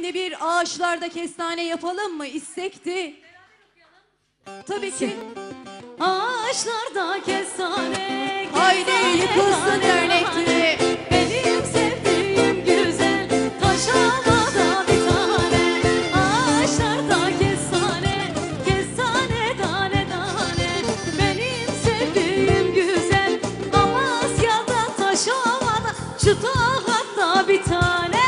şöyle bir ağaçlarda kestane yapalım mı? İstekti. Tabii ki. Ağaçlarda kestane, Haydi yıkılsın dernekleri. benim sevdiğim güzel taş havada bir tane. Ağaçlarda kestane, kestane tane tane, benim sevdiğim güzel Amasya'da taş havada, şu hatta bir tane.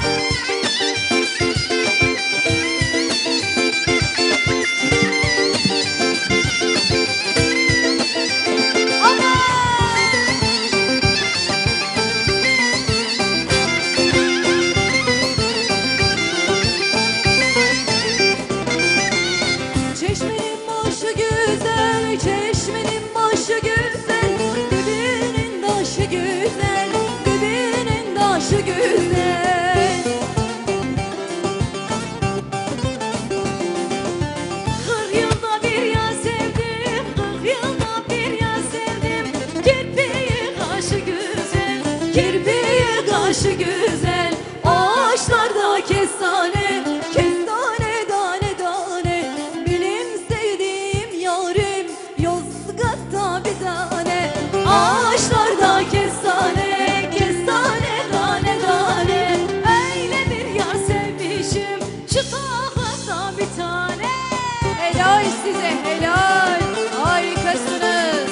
Çeşmenin başı güzel, çeşmenin başı güzel, dibinin taşı güzel, dibinin taşı güzel. 40 yılda bir ya sevdim, 40 yılda bir ya sevdim. Kirpiği kaşı güzel, Kirpiği kaşı güzel, ağaçlarda kestane, kestane tane tane. Benim sevdiğim yarim Yozgat'ta bir tane. Ağaçlarda kestane, kestane tane tane. öyle bir yar sevmişim, şu tahta bir tane. Helal size, helal, harikasınız.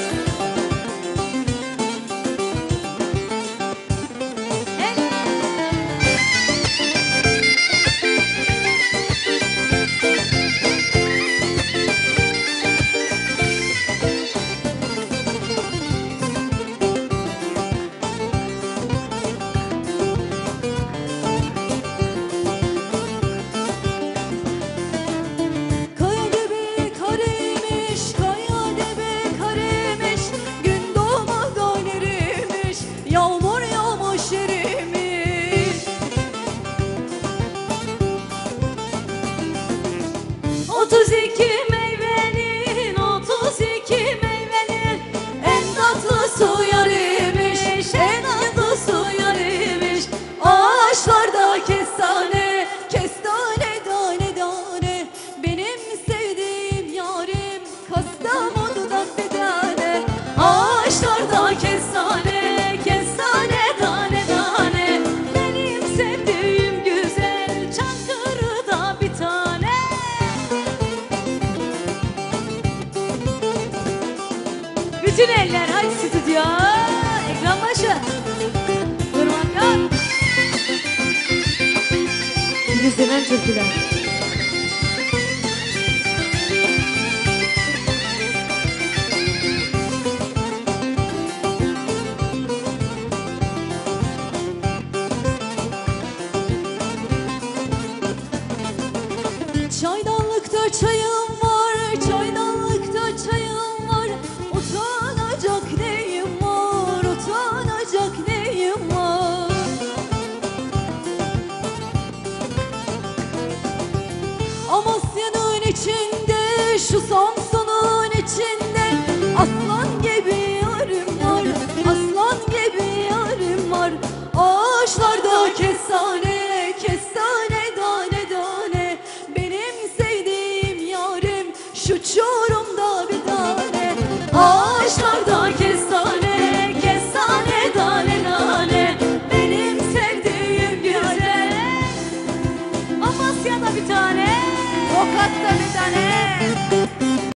Kaya debe kareymiş, kaya debe kareymiş. Gün doğmadan erimiş, yağmur yağmış erimiş. 32 meyvenin, 32 meyvenin en tatlısı yarıymış, en tatlısı yarıymış. Ağaçlarda kestane, kestane tane tane. Benim sevdiğim yarim Kastamonu'dan bir tane. Ağaçlarda kestane, kestane tane tane, benim sevdiğim güzel Çankırı'da bir tane. Bütün eller hadi stüdyo, ekran başı. Durmaktan. Filizlenen türküler. Çaydanlıkta çayım var, çaydanlıkta çayım var. Utanacak neyim var, utanacak neyim var. Amasya'nın içinde, şu Samsun'un içinde aslan gibi yarım var, aslan gibi yarım var. Ağaçlarda kestane, kestane tane tane. Benim sevdiğim yarim şu Çorum'da bir tane. Ağaçlarda kestane, kestane tane tane. Benim sevdiğim güzel Amasya'da bir tane. Tokat'ta